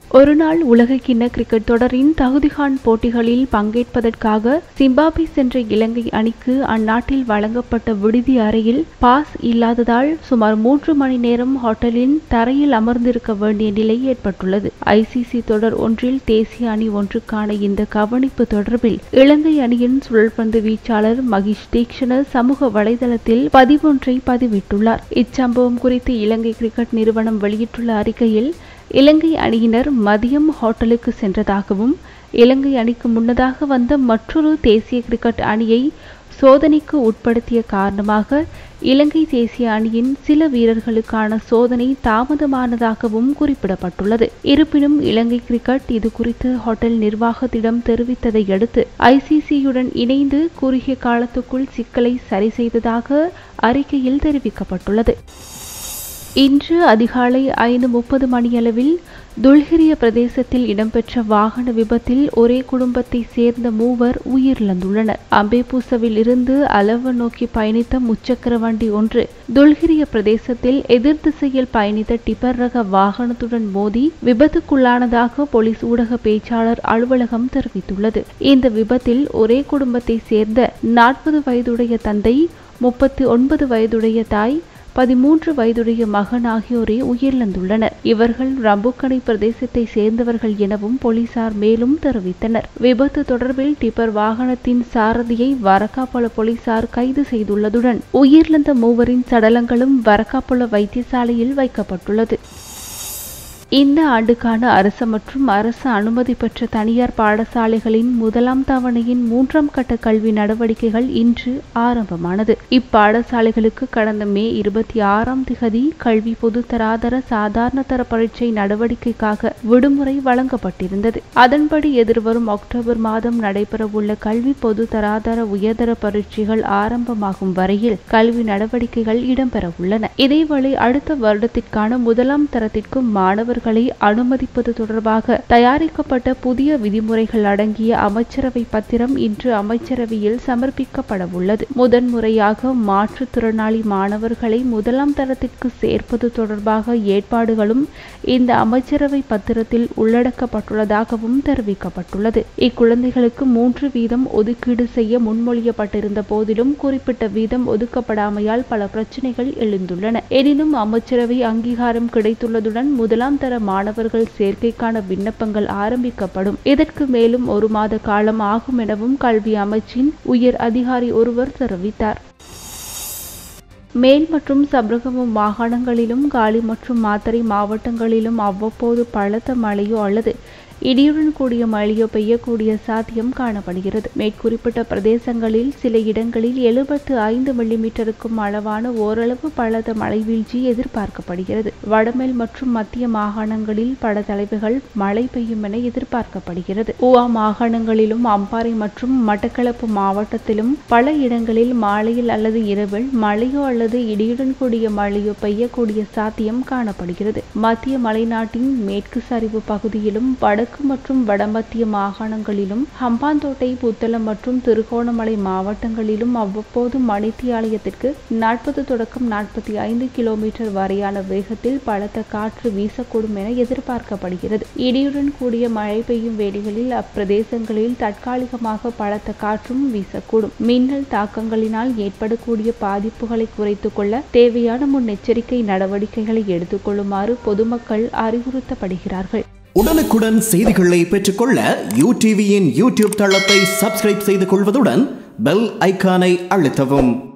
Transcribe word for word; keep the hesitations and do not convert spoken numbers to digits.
ஒருநாள் உலகக்கிண்ண கிரிக்கெட் தொடரின் தகுதிகாண் போட்டிகளில் பங்கேற்பதற்காக சிம்பாப்வே சென்ற இலங்கை அணிக்கு அந்நாட்டில் வழங்கப்பட்ட விடுதி அறையில் பாஸ் இல்லாததால் சுமார் மூன்று மணி நேரம் ஹோட்டலின் தரையில் அமர்ந்திருக்க வேண்டிய நிலை ஏற்பட்டுள்ளது. ஐசிசி தொடர் ஒன்றில் தேசிய அணி ஒன்றுக்கான இந்த கவனிப்பு தொடர்பில் இலங்கை அணியின் சுழல்பந்து வீச்சாளர் மகிஷ் தீக்ஷண சமூக வலைதளத்தில் பதிவொன்றை பதிவிட்டுள்ளார். இச்சம்பவம் குறித்து இலங்கை கிரிக்கெட் நிறுவனம் வெளியிட்டுள்ள அறிக்கையில், இலங்கை அணியினர் மதியம் ஹோட்டலுக்கு சென்றதாகவும், இலங்கை அணிக்கு முன்னதாக வந்த மற்றொரு தேசிய கிரிக்கெட் அணியை சோதனைக்கு உட்படுத்திய காரணமாக இலங்கை தேசிய அணியின் சில வீரர்களுக்கான சோதனை தாமதமானதாகவும் குறிப்பிடப்பட்டுள்ளது. இருப்பினும் இலங்கை கிரிக்கெட் இது குறித்து ஹோட்டல் நிர்வாகத்திடம் தெரிவித்ததை அடுத்து ஐசிசியுடன் இணைந்து குறுகிய காலத்துக்குள் சிக்கலை சரி செய்ததாக அறிக்கையில் தெரிவிக்கப்பட்டுள்ளது. இன்று அதிகாலை ஐந்து முப்பது மணியளவில் துல்கிரிய பிரதேசத்தில் இடம்பெற்ற வாகன விபத்தில் ஒரே குடும்பத்தை சேர்ந்த மூவர் உயிரிழந்துள்ளனர். அம்பேபூசவில் இருந்து அலவ நோக்கி பயணித்த முச்சக்கர வண்டி ஒன்று துல்கிரிய பிரதேசத்தில் எதிர் திசையில் பயணித்த டிப்பர் ரக வாகனத்துடன் மோதி விபத்துக்குள்ளானதாக போலீஸ் ஊடக பேச்சாளர் அலுவலகம் தெரிவித்துள்ளது. இந்த விபத்தில் ஒரே குடும்பத்தை சேர்ந்த நாற்பது வயதுடைய தந்தை, முப்பத்தி ஒன்பது வயதுடைய தாய், பதிமூன்று வயதுடைய மகன் ஆகியோரே உயிரிழந்துள்ளனர். இவர்கள் ரம்புக்கனை பிரதேசத்தை சேர்ந்தவர்கள் எனவும் போலீசார் மேலும் தெரிவித்தனர். விபத்து தொடர்பில் டிப்பர் வாகனத்தின் சாரதியை வரக்காப்பொல போலீசார் கைது செய்துள்ளதுடன் உயிரிழந்த மூவரின் சடலங்களும் வரக்காப்பொல வைத்தியசாலையில் வைக்கப்பட்டுள்ளது. இந்த ஆண்டுக்கான அரசு மற்றும் அரசு அனுமதி பெற்ற தனியார் பாடசாலைகளின் முதலாம் தவணையின் மூன்றாம் கட்ட கல்வி நடவடிக்கைகள் இன்று ஆரம்பமானது. இப்பாடசாலைகளுக்கு கடந்த மே இருபத்தி ஆறாம் திகதி கல்வி பொதுத்தராதர சாதாரண தர பரீட்சை நடவடிக்கைக்காக விடுமுறை வழங்கப்பட்டிருந்தது. அதன்படி எதிர்வரும் அக்டோபர் மாதம் நடைபெறவுள்ள கல்வி பொதுத்தராதர உயர்தர பரீட்சைகள் ஆரம்பமாகும் வரையில் கல்வி நடவடிக்கைகள் இடம்பெறவுள்ளன. இதேவேளை அடுத்த வருடத்திற்கான முதலாம் தரத்திற்கும் மாணவர் அனுமதிப்பது தொடர்பாக தயாரிக்கப்பட்ட புதிய விதிமுறைகள் அடங்கிய அமைச்சரவை பத்திரம் இன்று அமைச்சரவையில் சமர்ப்பிக்கப்பட உள்ளது. முதன்முறையாக மாற்றுத்திறனாளி மாணவர்களை முதலாம் தரத்திற்கு சேர்ப்பது தொடர்பாக ஏற்பாடுகளும் இந்த அமைச்சரவை பத்திரத்தில் உள்ளடக்கப்பட்டுள்ளதாகவும் தெரிவிக்கப்பட்டுள்ளது. இக்குழந்தைகளுக்கு மூன்று வீதம் ஒதுக்கீடு செய்ய முன்மொழியப்பட்டிருந்த போதிலும் குறிப்பிட்ட வீதம் ஒதுக்கப்படாமையால் பல பிரச்சினைகள் எழுந்துள்ளன. எனினும் அமைச்சரவை அங்கீகாரம் கிடைத்துள்ளதுடன் முதலாம் தர மாணவர்கள் சேர்க்கைக்கான விண்ணப்பங்கள் ஆரம்பிக்கப்படும். இதற்கு மேலும் ஒரு மாத காலம் ஆகும் எனவும் கல்வி அமைச்சின் உயர் அதிகாரி ஒருவர் தெரிவித்தார். மேல் மற்றும் சப்ரகமும் மாகாணங்களிலும் காலி மற்றும் மாத்தறை மாவட்டங்களிலும் அவ்வப்போது பலத்த மழையோ அல்லது இடியுடன் கூடிய மழையோ பெய்யக்கூடிய சாத்தியம் காணப்படுகிறது. மேற்குறிப்பிட்ட பிரதேசங்களில் சில இடங்களில் எழுபத்து ஐந்து மில்லிமீட்டருக்கும் அளவான ஓரளவு பலத்த மழை வீழ்ச்சி எதிர்பார்க்கப்படுகிறது. வடமேல் மற்றும் மத்திய மாகாணங்களில் பல தடவைகள் மழை பெய்யும் என எதிர்பார்க்கப்படுகிறது. ஊவா மாகாணங்களிலும் அம்பாறை மற்றும் மட்டக்களப்பு மாவட்டத்திலும் பல இடங்களில் மாலையில் அல்லது இரவில் மழையோ அல்லது இடியுடன் கூடிய மழையோ பெய்யக்கூடிய சாத்தியம் காணப்படுகிறது. மத்திய மலைநாட்டின் மேற்கு சரிவு பகுதியிலும் வட மற்றும் வடமத்திய மாகாணங்களிலும் ஹம்பாந்தோட்டை, புத்தளம் மற்றும் திருகோணமலை மாவட்டங்களிலும் அவ்வப்போது மணித்தியாலயத்திற்கு நாற்பது தொடக்கம் நாற்பத்தி ஐந்து கிலோமீட்டர் வரையான வேகத்தில் பலத்த காற்று வீசக்கூடும் என எதிர்பார்க்கப்படுகிறது. இடியுடன் கூடிய மழை பெய்யும் வேளைகளில் அப்பிரதேசங்களில் தற்காலிகமாக பலத்த காற்றும் வீசக்கூடும். மின்னல் தாக்கங்களினால் ஏற்படக்கூடிய பாதிப்புகளை குறைத்துக் கொள்ள தேவையான முன்னெச்சரிக்கை நடவடிக்கைகளை எடுத்துக் கொள்ளுமாறு பொதுமக்கள் அறிவுறுத்தப்படுகிறார்கள். உடனுக்குடன் செய்திகளை பெற்றுக்கொள்ள யூ டிவியின் யூடியூப் தளத்தை சப்ஸ்கிரைப் செய்து கொள்வதுடன் பெல் ஐகானை அழுத்தவும்.